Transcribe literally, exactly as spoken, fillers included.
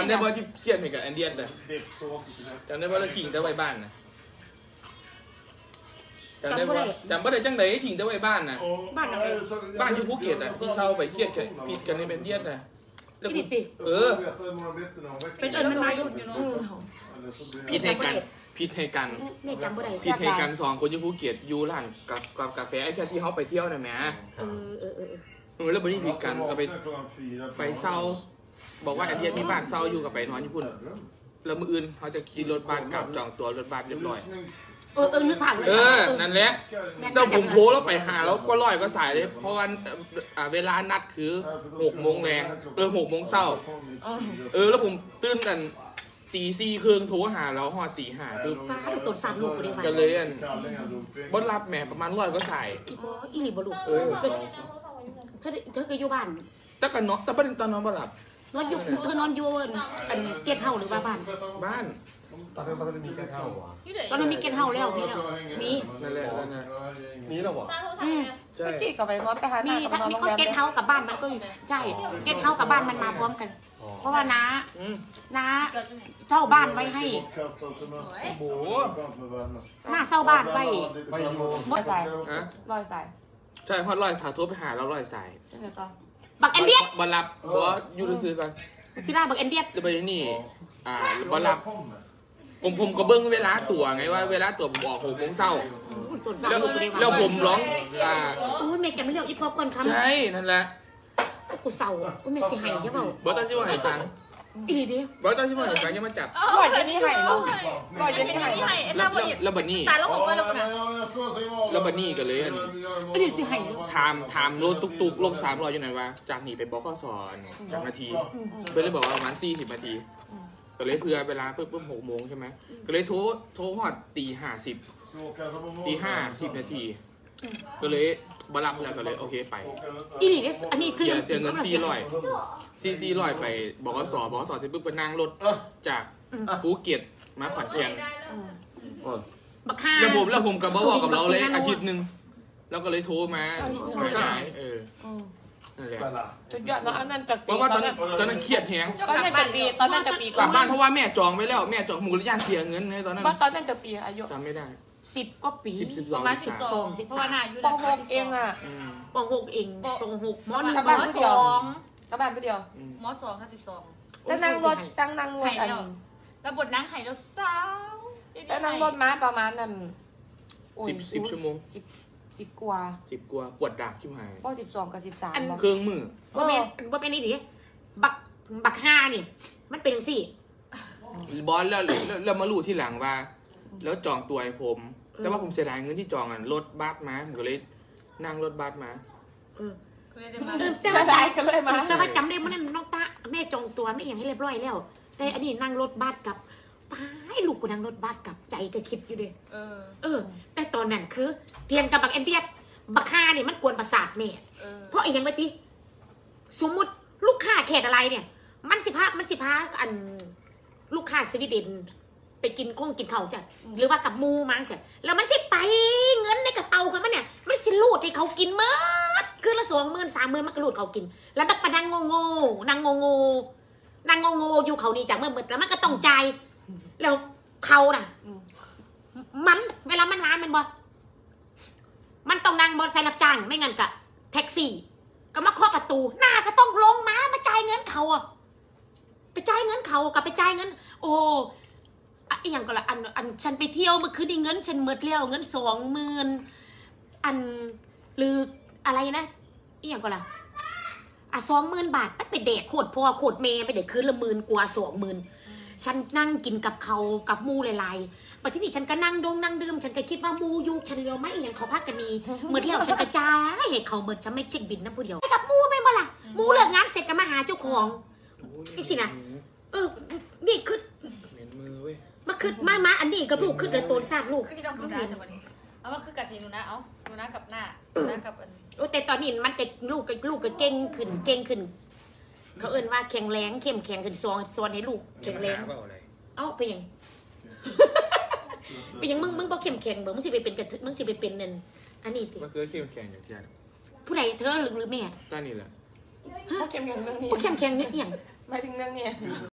ำได้ว่าที่เครียดเหมือนกับแอนเดียนเลยจำได้ว่าเราทิ้งแต่ไว้บ้านนะจำได้ว่าจำว่าได้จังไหนทิ้งแต่ไว้บ้านนะบ้านบ้านอยู่ภูเก็ตอ่ะที่เศร้าไปเครียดกันผิดกันในแอนเดียนนะผิดดิเออเป็นเอิญมันมาอยู่ผิดให้กันผิดให้กันผิดให้กันสองคนอยู่ภูเก็ตอยู่ร้านกับกับกาแฟไอ้แค่ที่เขาไปเที่ยวน่ะแหมเออเออเออเออแล้วบริผิดกันก็ไปไปเศร้าบอกว่าแอนเดียนมีบ้านเศร้าอยู่กับไปนอนญี่ปุ่นแล้วมืออื่นเขาจะขี่รถบัสกลับจองตั๋วรถบัสเรียบร้อยเออเออนึกผ่านเลยเออนั่นแหละเราผมโพแล้วไปหาแล้วก็ลอยก็สายเลยเพราะว่าเวลานัดคือหกโมงแรงเออหกโมงเช้าเออแล้วผมตื่นกันตีสี่ครึ่งโทรหาแล้วหอตีห้าคือตัวสั่นลูกเลยกันเลยอันบดรับแม่ประมาณร้อยก็สายอีหลีบลูกเออเธอเธอเคยอยู่บ้านแต่กันเนาะแต่ประเด็นตอนนอนบดรับนอนอยู่เธอนอนอยู่อันเกตเฮาหรือว่าบ้านบ้านตอนนั้นมันมีแกนเฮาตอนนั้นมีเกตเฮาแล้วมีแล้วมีนั่นแหละนั่นแหละมีแล้ววะใช่กี่กับไปนอนไปหาหน้ากับนอนโรงแรมเกตเฮากับบ้านมันก็ใช่เกตเฮากับบ้านมันมาพร้อมกันเพราะว่าน้าน้าเช่าบ้านไว้ให้โอ้หน้าเช่าบ้านไว้ไปอยู่ลอยสายลอยสายใช่ฮอดลอยสายโทรไปหาแล้วลอยสายบักแอนเดียบอลรับเพราะอยู่ซื้อกันชิล่าบักแอนเดียจะไปนี่อ่าบอลรับผมผมก็เบิ้งเวลาตั๋วไงว่าเวลาตั๋วผมออกหกโมงเช้าแล้วแล้วผมร้องอ่าโอ้ยแม่แกไม่เรียกอีพอก่อนครับใช่นั่นแหละกูเศร้ากูแม่เสียหายใช่เปล่าบอสตอนที่ว่าหายตังอีดีดิบอสตอนที่ว่าหายตังยังมาจับก่อนจะนี่หายเนาะก่อนจะนี่หายแล้วแล้วบัดนี้ตาแล้วผมก็แล้วนะแล้วบัดนี้ก็เลยอันอีดีเสียหายถามถามรถตุกตุกลงสามร้อยอยู่ไหนวะจากหนีไปบกสจากนาทีเพื่อนเลยบอกว่าประมาณสี่สิบนาทีก็เลยเผื่อเวลาเพิ่มเพิ่มหกโมงใช่ไหมก็เลยโทรโทรหอดตีห้าสิบตีห้าสิบนาทีก็เลยบรับแล้วก็เลยโอเคไปอีนี่อันนี้คือเสียเงินสี่ร้อยสี่สี่ร้อยไปบกสบกสเสร็จปุ๊บก็นั่งรถจากภูเก็ตมาขอนแก่นแล้วผมแล้วผมกับบอกกับเราเลยอาทิตย์หนึ่งแล้วก็เลยโทรมาหายเออนั่นแหละจุดยอดแล้วอันนั้นจะเพราะว่าตอนนั้นตอนนั้นเครียดแฮงตอนนั้นจะปีตอนนั้นจะปีกลับบ้านเพราะว่าแม่จองไว้แล้วแม่จองหมูกระย่างเสียเงินในตอนนั้นว่าตอนนั้นจะปีอายุจำไม่ได้สิบก็ปีประมาณสิบสองสิบสามปองหกเองอ่ะปองหกเองปองหกมอหนึ่งมอสองกระบาดไปเดียวมอสองค่ะสิบสองแต่นั่งรถตั้งนั่งรถอันแล้วบทนั่งไห่แล้วสาวแต่นั่งรถม้าประมาณนั้นสิบสิบชั่วโมงสิบสิบกว่าสิบกว่าปวดดากชิบหายพอสิบสองกับสิบสามเครื่องมือว่าเป็นว่าเป็นนี่ดิบักบักห้านี่มันเป็นสี่บอลแล้วแล้วมาลู่ที่หลังว่าแล้วจองตัวให้ผมแต่ว่าผมเสียดายเงินที่จองอ่ะรถบัสมาผมก็เลยนั่งรถบัสมาเออจะมาได้กันเลยมาแต่ว่าจำได้เมื่อนั้นน้องตาแม่จองตัวไม่อย่างให้เรียบร้อยแล้วแต่อันนี้นั่งรถบัสกับตายลูกกูนั่งรถบัสกับใจก็คิดอยู่ดิเออเออแต่ตอนนั้นคือเทียงกับบักแอนเดียบักค่าเนี่ยมันกวนประสาทแม่เพราะไอ้ยังไงติสมมติลูกค้าแขกอะไรเนี่ยมันสิพามันสิพาอันลูกค้าสวีเดนไปกินคงกินข้าวใช่หรือว่ากับมูมั้งใช่แล้วมันสิไปเงินในกระเป๋าเขามันเนี่ยมันสิลูดให้เขากินมั้งคือละสองหมื่นสามหมื่นมันก็ลูดเขากินแล้วมันก็นางโง่โง่นางโง่โง่นางโง่โง่อยู่เขานี่จากเมื่อเมื่อแล้วมันก็ต้องใจแล้วเขาน่ะมันเวลามันร้านมันบ่มันต้องนั่งมอเตอร์ไซค์รับจ้างไม่งั้นกับแท็กซี่ก็มาเคาะประตูหน้าก็ต้องลงมามาจ่ายเงินเขาอ่ะไปจ่ายเงินเขากับไปจ่ายเงินโอ้ไอ้อย่างก็ละอันอันฉันไปเที่ยวเมื่อคืนนี้เงินฉันหมดแล้วเงินสองหมื่นอันหรืออะไรนะไอ้อย่างก็ละอ่ะสองหมื่นบาทมันไปเด็กโคตรพ่อโคตรเมย์ไปเด็กคืนละหมื่นกว่าสองหมื่นฉันนั่งกินกับเขากับมูหลายๆปัจจุบันฉันก็นั่งดงนั่งดื่มฉันก็คิดว่ามูยูฉันเลี้ยวไม่อย่างเขาพักกันมีเมื่อเที่ยวฉันกระจายให้เขาเบิดฉันไม่เช็คบินนะผู้เดียวกับมูไปบ่ล่ะมูเลิกงานเสร็จก็มาหาเจ้าของนี่สินะเออนี่คือมาขึ้นมามาอันนี้กับลูกขึ้นเลยตัวซาดลูกขึ้นที่ต้องดูนะจังหวะนี้เอาว่าคือกัดทีนูนะเอานูนะกับหน้านูนะกับอันโอ้แต่ตอนนี้มันจะลูกกับลูกก็เก่งขึ้นเก่งขึ้นเขาเอิ้นว่าแข็งแรงเข้มแข็งขึ้นซองซอนให้ลูกแข็งแรงเอ้าไปยังไปยังมึงมึงบอกเข้มแข็งบอกมึงสิไปเป็นกระมึงสิไปเป็นนั่นอันนี้มันคือเข้มแข็งอย่างที่อันผู้ใดเธอหรือหรือแม่ตานี่แหละเข้มแข็งเรื่องนี้เข้มแข็งนิดอย่างหมายถึงเรื่องนี้